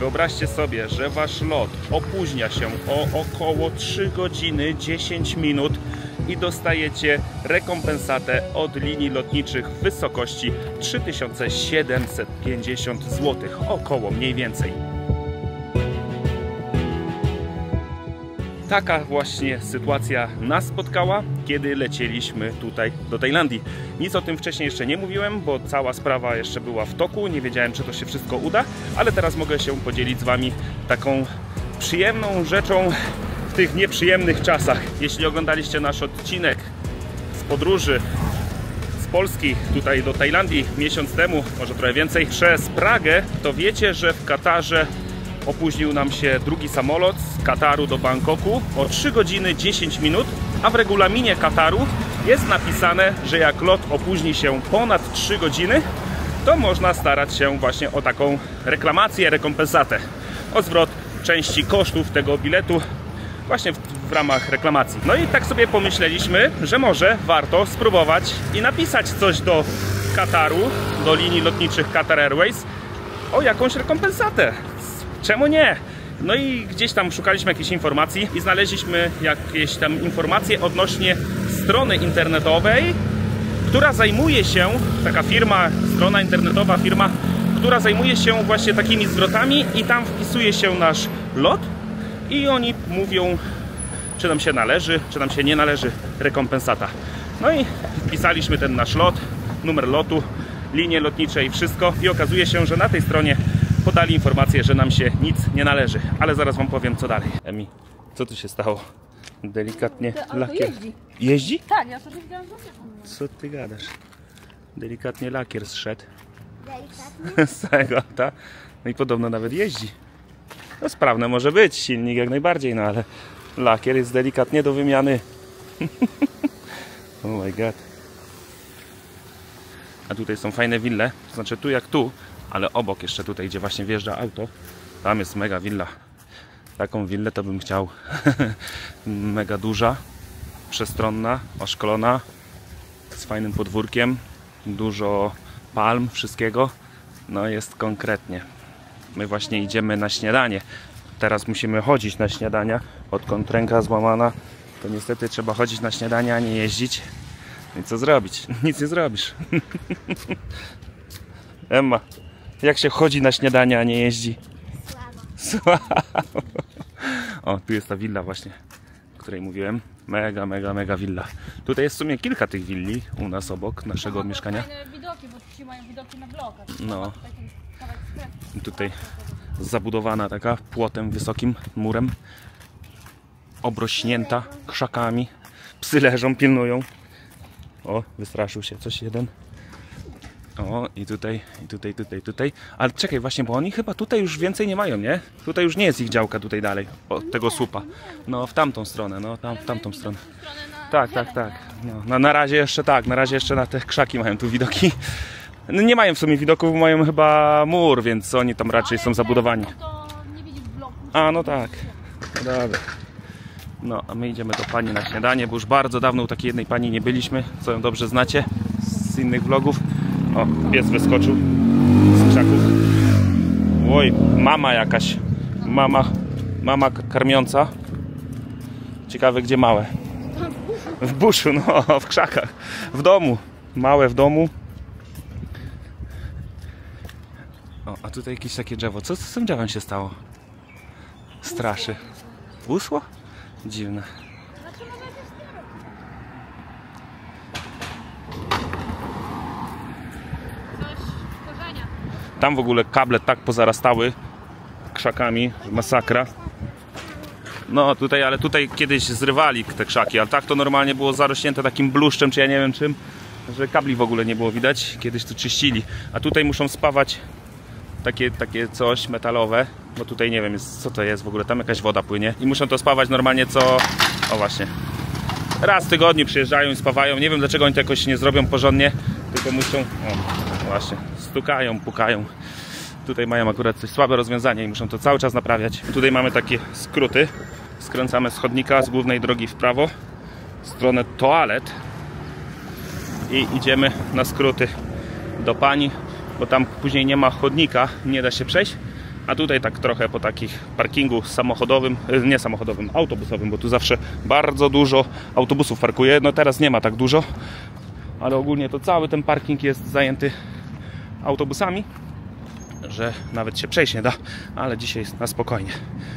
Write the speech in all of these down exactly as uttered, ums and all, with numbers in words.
Wyobraźcie sobie, że wasz lot opóźnia się o około trzy godziny dziesięć minut i dostajecie rekompensatę od linii lotniczych w wysokości trzy tysiące siedemset pięćdziesiąt złotych, około mniej więcej. Taka właśnie sytuacja nas spotkała, kiedy lecieliśmy tutaj do Tajlandii. Nic o tym wcześniej jeszcze nie mówiłem, bo cała sprawa jeszcze była w toku, nie wiedziałem, czy to się wszystko uda, ale teraz mogę się podzielić z wami taką przyjemną rzeczą w tych nieprzyjemnych czasach. Jeśli oglądaliście nasz odcinek z podróży z Polski tutaj do Tajlandii miesiąc temu, może trochę więcej, przez Pragę, to wiecie, że w Katarze opóźnił nam się drugi samolot z Kataru do Bangkoku o trzy godziny dziesięć minut, a w regulaminie Kataru jest napisane, że jak lot opóźni się ponad trzy godziny, to można starać się właśnie o taką reklamację, rekompensatę, o zwrot części kosztów tego biletu właśnie w, w ramach reklamacji. No i tak sobie pomyśleliśmy, że może warto spróbować i napisać coś do Kataru, do linii lotniczych Qatar Airways o jakąś rekompensatę. Czemu nie? No i gdzieś tam szukaliśmy jakichś informacji i znaleźliśmy jakieś tam informacje odnośnie strony internetowej, która zajmuje się, taka firma, strona internetowa, firma, która zajmuje się właśnie takimi zwrotami i tam wpisuje się nasz lot i oni mówią, czy nam się należy, czy nam się nie należy rekompensata. No i wpisaliśmy ten nasz lot, numer lotu, linie lotnicze i wszystko i okazuje się, że na tej stronie podali informację, że nam się nic nie należy, ale zaraz wam powiem, co dalej. Emi, co tu się stało? Delikatnie lakier... jeździ. Jeździ? Tak, ja sobie widziałam, że Co ty gadasz? Delikatnie lakier zszedł. Delikatnie? Z tego, ta? No i podobno nawet jeździ. No sprawne może być, silnik jak najbardziej, no ale lakier jest delikatnie do wymiany. Oh my god. A tutaj są fajne wille, to znaczy tu jak tu, ale obok jeszcze tutaj, gdzie właśnie wjeżdża auto, tam jest mega willa. Taką willę to bym chciał. Mega duża, przestronna, oszklona, z fajnym podwórkiem, dużo palm, wszystkiego. No jest konkretnie. My właśnie idziemy na śniadanie. Teraz musimy chodzić na śniadania. Odkąd ręka złamana, to niestety trzeba chodzić na śniadania, a nie jeździć. I co zrobić? Nic nie zrobisz. Emma, jak się chodzi na śniadanie, a nie jeździ? Słabo. Słabo. O, tu jest ta willa właśnie, o której mówiłem. Mega, mega, mega willa. Tutaj jest w sumie kilka tych willi u nas obok naszego no, mieszkania. Fajne widoki, bo ci mają widoki na blokach. No. Tutaj zabudowana taka płotem wysokim, murem. Obrośnięta krzakami. Psy leżą, pilnują. O, wystraszył się coś jeden. O, i tutaj, i tutaj, tutaj, tutaj. Ale czekaj, właśnie, bo oni chyba tutaj już więcej nie mają, nie? Tutaj już nie jest ich działka tutaj dalej, od tego słupa. No, w tamtą stronę, no, tam, w tamtą stronę. Tak, tak, tak. No, no, na razie jeszcze tak, na razie jeszcze na te krzaki mają tu widoki. No, nie mają w sumie widoków, mają chyba mur, więc oni tam raczej są zabudowani. A, no tak. No dobra. No, a my idziemy do pani na śniadanie, bo już bardzo dawno u takiej jednej pani nie byliśmy, co ją dobrze znacie z innych vlogów. O, pies wyskoczył z krzaków. Oj, mama jakaś. Mama, mama karmiąca. Ciekawe, gdzie małe. W buszu, no, w krzakach. W domu. Małe w domu. O, a tutaj jakieś takie drzewo. Co z tym drzewem się stało? Straszy. Usło? Dziwne. Tam w ogóle kable tak pozarastały krzakami, masakra. No tutaj, ale tutaj kiedyś zrywali te krzaki, ale tak to normalnie było zarośnięte takim bluszczem, czy ja nie wiem czym, że kabli w ogóle nie było widać. Kiedyś to czyścili. A tutaj muszą spawać takie, takie coś metalowe, bo tutaj nie wiem jest, co to jest w ogóle, tam jakaś woda płynie. I muszą to spawać normalnie co... O właśnie. Raz w tygodniu przyjeżdżają i spawają. Nie wiem dlaczego oni to jakoś nie zrobią porządnie, tylko muszą... O, właśnie. Stukają, pukają. Tutaj mają akurat coś słabe rozwiązanie i muszą to cały czas naprawiać. Tutaj mamy takie skróty. Skręcamy z chodnika z głównej drogi w prawo w stronę toalet i idziemy na skróty do pani, bo tam później nie ma chodnika, nie da się przejść A tutaj tak trochę po takich parkingu samochodowym, nie samochodowym, autobusowym, bo tu zawsze bardzo dużo autobusów parkuje. No teraz nie ma tak dużo, ale ogólnie to cały ten parking jest zajęty autobusami, że nawet się przejść nie da, ale dzisiaj jest na spokojnie.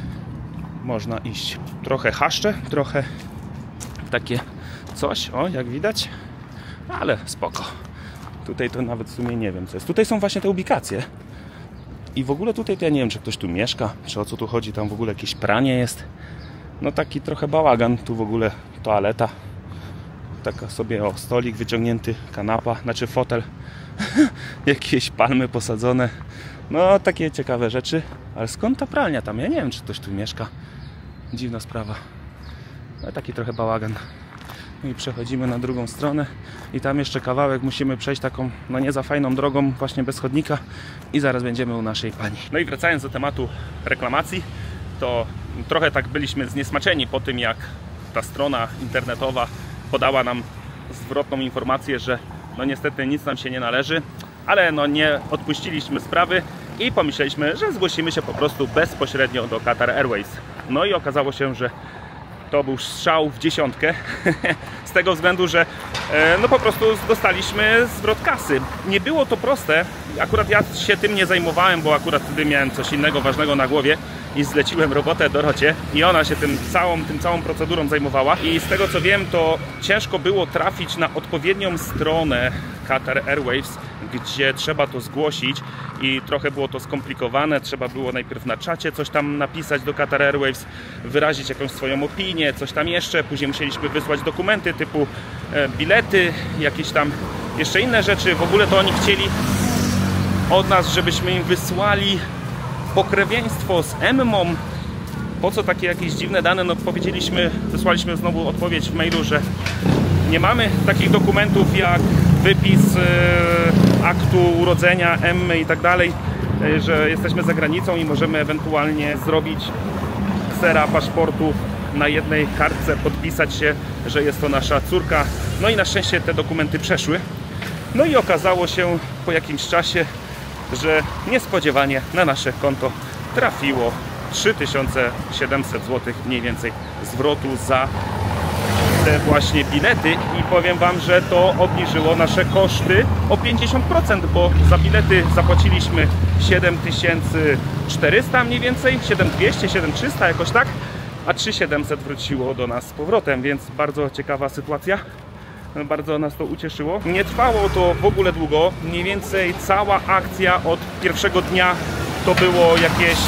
Można iść. Trochę chaszcze, trochę takie coś, o jak widać, ale spoko. Tutaj to nawet w sumie nie wiem co jest. Tutaj są właśnie te ubikacje. I w ogóle tutaj to ja nie wiem, czy ktoś tu mieszka, czy o co tu chodzi, tam w ogóle jakieś pranie jest. No taki trochę bałagan, tu w ogóle toaleta. Taka sobie, o, stolik wyciągnięty, kanapa, znaczy fotel. Jakieś palmy posadzone. No takie ciekawe rzeczy. Ale skąd ta pralnia tam? Ja nie wiem, czy ktoś tu mieszka. Dziwna sprawa. Ale taki trochę bałagan. I przechodzimy na drugą stronę i tam jeszcze kawałek musimy przejść taką, no nie za fajną drogą, właśnie bez chodnika i zaraz będziemy u naszej pani. No i wracając do tematu reklamacji, to trochę tak byliśmy zniesmaczeni po tym, jak ta strona internetowa podała nam zwrotną informację, że no niestety nic nam się nie należy, ale no nie odpuściliśmy sprawy i pomyśleliśmy, że zgłosimy się po prostu bezpośrednio do Qatar Airways. No i okazało się, że to był strzał w dziesiątkę, z tego względu, że no po prostu dostaliśmy zwrot kasy. Nie było to proste, akurat ja się tym nie zajmowałem, bo akurat wtedy miałem coś innego ważnego na głowie i zleciłem robotę Dorocie i ona się tym całą, tym całą procedurą zajmowała. I z tego co wiem, to ciężko było trafić na odpowiednią stronę Qatar Airways, gdzie trzeba to zgłosić i trochę było to skomplikowane. Trzeba było najpierw na czacie coś tam napisać do Qatar Airways, wyrazić jakąś swoją opinię, coś tam jeszcze. Później musieliśmy wysłać dokumenty typu e, bilety, jakieś tam jeszcze inne rzeczy. W ogóle to oni chcieli od nas, żebyśmy im wysłali pokrewieństwo z Emmą. Po co takie jakieś dziwne dane? No powiedzieliśmy, wysłaliśmy znowu odpowiedź w mailu, że nie mamy takich dokumentów jak wypis e, aktu urodzenia Emmy i tak dalej, e, że jesteśmy za granicą i możemy ewentualnie zrobić ksera paszportu na jednej kartce, podpisać się, że jest to nasza córka. No i na szczęście te dokumenty przeszły. No i okazało się po jakimś czasie, że niespodziewanie na nasze konto trafiło trzy tysiące siedemset złotych mniej więcej zwrotu za te właśnie bilety i powiem wam, że to obniżyło nasze koszty o pięćdziesiąt procent, bo za bilety zapłaciliśmy siedem tysięcy czterysta mniej więcej, siedem tysięcy dwieście, siedem tysięcy trzysta jakoś tak, a trzy tysiące siedemset wróciło do nas z powrotem, więc bardzo ciekawa sytuacja. Bardzo nas to ucieszyło. Nie trwało to w ogóle długo. Mniej więcej cała akcja od pierwszego dnia to było jakieś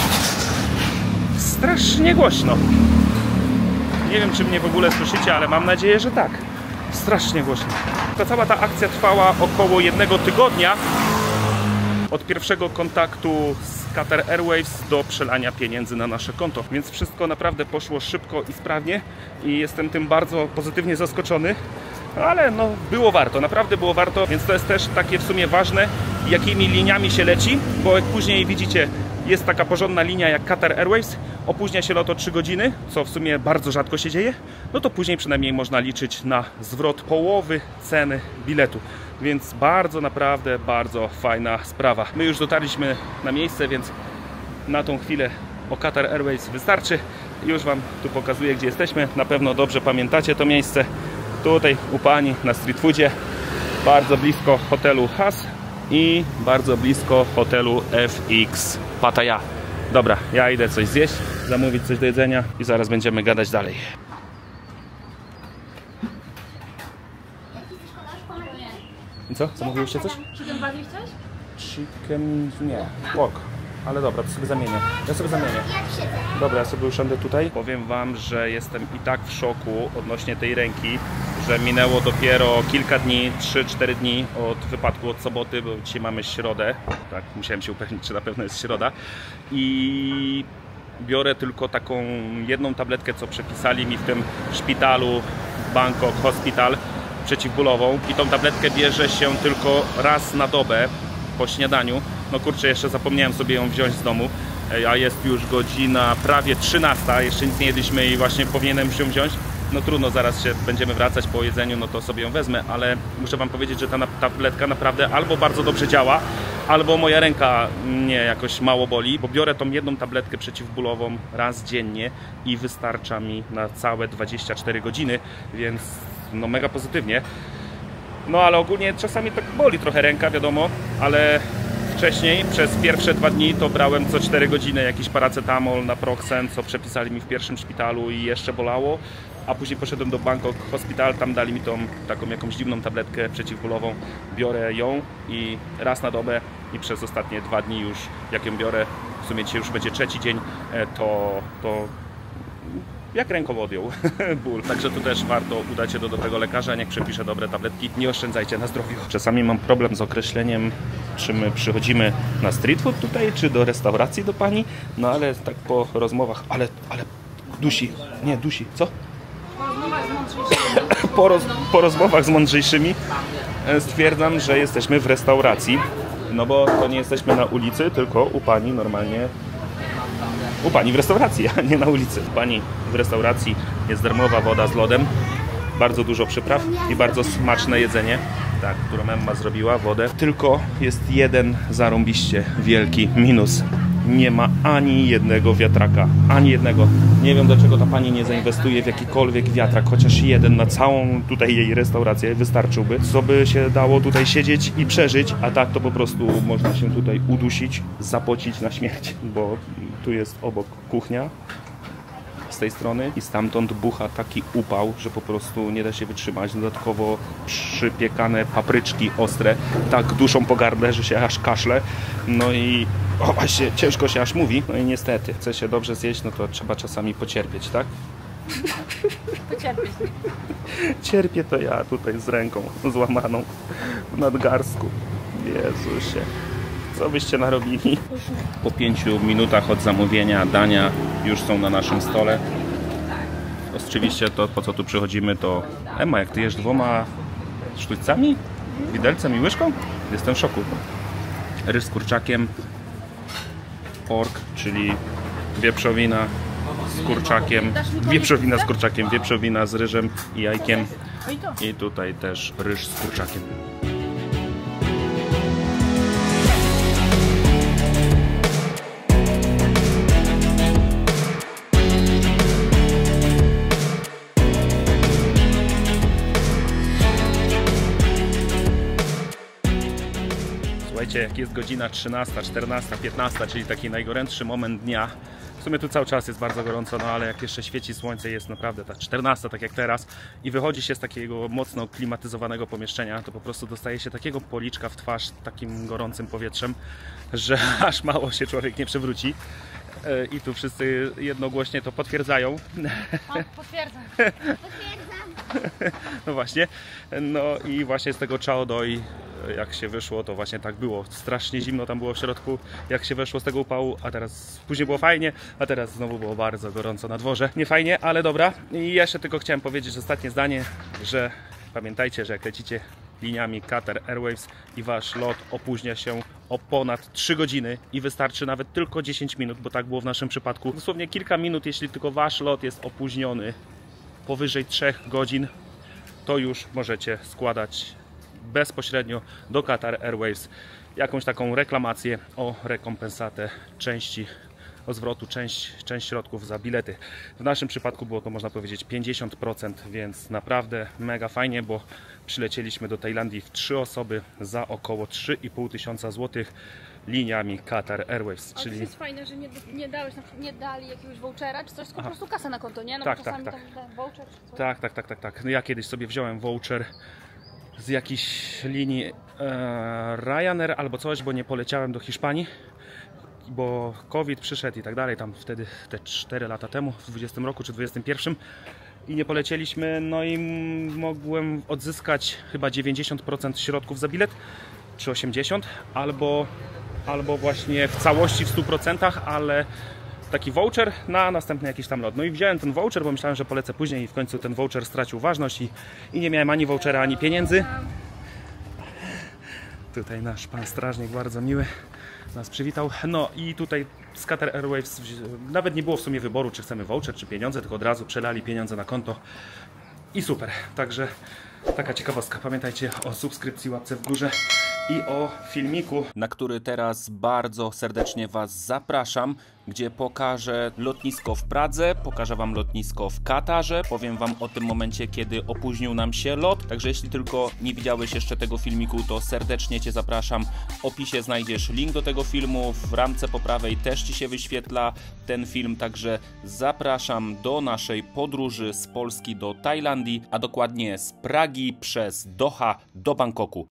strasznie głośno. Nie wiem, czy mnie w ogóle słyszycie, ale mam nadzieję, że tak. Strasznie głośno. Ta cała ta akcja trwała około jednego tygodnia. Od pierwszego kontaktu z Qatar Airways do przelania pieniędzy na nasze konto. Więc wszystko naprawdę poszło szybko i sprawnie i jestem tym bardzo pozytywnie zaskoczony. Ale no było warto, naprawdę było warto, więc to jest też takie w sumie ważne, jakimi liniami się leci, bo jak później widzicie, jest taka porządna linia jak Qatar Airways, opóźnia się lot o trzy godziny, co w sumie bardzo rzadko się dzieje, no to później przynajmniej można liczyć na zwrot połowy ceny biletu. Więc bardzo, naprawdę bardzo fajna sprawa. My już dotarliśmy na miejsce, więc na tą chwilę o Qatar Airways wystarczy. Już wam tu pokazuję, gdzie jesteśmy. Na pewno dobrze pamiętacie to miejsce. Tutaj u pani na street foodzie, bardzo blisko hotelu Has i bardzo blisko hotelu F X Pattaya. Dobra, ja idę coś zjeść, zamówić coś do jedzenia i zaraz będziemy gadać dalej. I co? Zamówiłyście coś? Chicken bardziej chciałeś? Chicken... nie, pork. Ale dobra, to sobie zamienię. Ja sobie zamienię. Dobra, ja sobie usiądę tutaj. Powiem wam, że jestem i tak w szoku odnośnie tej ręki, że minęło dopiero kilka dni, trzy cztery dni od wypadku od soboty, bo dzisiaj mamy środę. Tak, musiałem się upewnić, czy na pewno jest środa. I biorę tylko taką jedną tabletkę, co przepisali mi w tym szpitalu Bangkok Hospital, przeciwbólową. I tą tabletkę bierze się tylko raz na dobę po śniadaniu. No kurczę, jeszcze zapomniałem sobie ją wziąć z domu, a jest już godzina prawie trzynasta, jeszcze nic nie jedliśmy i właśnie powinienem się wziąć. no trudno, zaraz się będziemy wracać po jedzeniu, no to sobie ją wezmę, ale muszę wam powiedzieć, że ta tabletka naprawdę albo bardzo dobrze działa, albo moja ręka mnie jakoś mało boli, bo biorę tą jedną tabletkę przeciwbólową raz dziennie i wystarcza mi na całe dwadzieścia cztery godziny, więc no mega pozytywnie. No ale ogólnie czasami tak boli trochę ręka, wiadomo, ale wcześniej przez pierwsze dwa dni to brałem co cztery godziny jakiś paracetamol, naproxen, co przepisali mi w pierwszym szpitalu i jeszcze bolało, a później poszedłem do Bangkok Hospital, tam dali mi tą taką jakąś dziwną tabletkę przeciwbólową, biorę ją i raz na dobę i przez ostatnie dwa dni już jak ją biorę, w sumie dzisiaj już będzie trzeci dzień, to, to jak ręką odjął ból. Także tu też warto udać się do dobrego lekarza, niech przepisze dobre tabletki. Nie oszczędzajcie na zdrowiu. Czasami mam problem z określeniem, czy my przychodzimy na street food tutaj, czy do restauracji do pani. No ale tak po rozmowach, ale, ale dusi, nie dusi, co? Po rozmowach z mądrzejszymi. Po, roz, po rozmowach z mądrzejszymi stwierdzam, że jesteśmy w restauracji. No bo to nie jesteśmy na ulicy, tylko u pani normalnie. U pani w restauracji, a nie na ulicy. U pani w restauracji jest darmowa woda z lodem, bardzo dużo przypraw i bardzo smaczne jedzenie, tak, którą Emma zrobiła, wodę. Tylko jest jeden zarąbiście wielki minus. Nie ma ani jednego wiatraka, ani jednego. Nie wiem, dlaczego ta pani nie zainwestuje w jakikolwiek wiatrak, chociaż jeden na całą tutaj jej restaurację wystarczyłby, co by się dało tutaj siedzieć i przeżyć, a tak to po prostu można się tutaj udusić, zapocić na śmierć, bo tu jest obok kuchnia z tej strony i stamtąd bucha taki upał, że po prostu nie da się wytrzymać. Dodatkowo przypiekane papryczki ostre tak duszą po gardle, że się aż kaszle. No i o właśnie, ciężko się aż mówi. No i niestety, chce się dobrze zjeść, no to trzeba czasami pocierpieć, tak? Pocierpieć. Cierpię to ja tutaj z ręką złamaną w nadgarstku. Jezusie. Co byście narobili? Po pięciu minutach od zamówienia dania już są na naszym stole. Oczywiście to, po co tu przychodzimy, to Emma, jak ty jesz dwoma sztućcami, widelcem i łyżką? Jestem w szoku. Ryż z kurczakiem, pork, czyli wieprzowina z kurczakiem, wieprzowina z kurczakiem, wieprzowina z ryżem i jajkiem i tutaj też ryż z kurczakiem. Słuchajcie, jak jest godzina trzynasta, czternasta, piętnasta, czyli taki najgorętszy moment dnia. W sumie tu cały czas jest bardzo gorąco, no ale jak jeszcze świeci słońce, jest naprawdę ta czternasta, tak jak teraz, i wychodzi się z takiego mocno klimatyzowanego pomieszczenia, to po prostu dostaje się takiego policzka w twarz takim gorącym powietrzem, że aż mało się człowiek nie przewróci. I tu wszyscy jednogłośnie to potwierdzają. O, potwierdzam. Potwierdzam. No właśnie. No i właśnie z tego Chao Doi, jak się wyszło, to właśnie tak było. Strasznie zimno tam było w środku, jak się weszło z tego upału, a teraz później było fajnie, a teraz znowu było bardzo gorąco na dworze. Nie fajnie, ale dobra. I jeszcze tylko chciałem powiedzieć ostatnie zdanie, że pamiętajcie, że jak lecicie liniami Qatar Airways i wasz lot opóźnia się o ponad trzy godziny i wystarczy nawet tylko dziesięć minut, bo tak było w naszym przypadku. Dosłownie kilka minut, jeśli tylko wasz lot jest opóźniony powyżej trzech godzin, to już możecie składać bezpośrednio do Qatar Airways jakąś taką reklamację o rekompensatę części, o zwrotu część, część środków za bilety. W naszym przypadku było to, można powiedzieć, pięćdziesiąt procent, więc naprawdę mega fajnie, bo przylecieliśmy do Tajlandii w trzy osoby za około trzy i pół tysiąca złotych liniami Qatar Airways. Ale czyli... to jest fajne, że nie, nie dałeś, na przykład nie dali jakiegoś vouchera czy coś, tylko po prostu kasę na konto, nie? No Tak, bo czasami tak, tam da voucher czy coś. Tak, tak, tak, tak, tak. No ja kiedyś sobie wziąłem voucher z jakiejś linii e, Ryanair albo coś, bo nie poleciałem do Hiszpanii, bo COVID przyszedł i tak dalej, tam wtedy te cztery lata temu, w dwudziestym roku czy dwudziestym pierwszym, i nie polecieliśmy, no i mogłem odzyskać chyba dziewięćdziesiąt procent środków za bilet, czy osiemdziesiąt procent, albo, albo właśnie w całości w stu procentach, ale taki voucher na następny jakiś tam lot. No i wziąłem ten voucher, bo myślałem, że polecę później i w końcu ten voucher stracił ważność i, i nie miałem ani vouchera, ani pieniędzy. Tutaj nasz pan strażnik bardzo miły nas przywitał. No i tutaj z Qatar Airways nawet nie było w sumie wyboru, czy chcemy voucher, czy pieniądze, tylko od razu przelali pieniądze na konto i super. Także taka ciekawostka. Pamiętajcie o subskrypcji, łapce w górze i o filmiku, na który teraz bardzo serdecznie Was zapraszam, gdzie pokażę lotnisko w Pradze, pokażę Wam lotnisko w Katarze, powiem Wam o tym momencie, kiedy opóźnił nam się lot. Także jeśli tylko nie widziałeś jeszcze tego filmiku, to serdecznie Cię zapraszam. W opisie znajdziesz link do tego filmu, w ramce po prawej też Ci się wyświetla ten film, także zapraszam do naszej podróży z Polski do Tajlandii, a dokładnie z Pragi przez Doha do Bangkoku.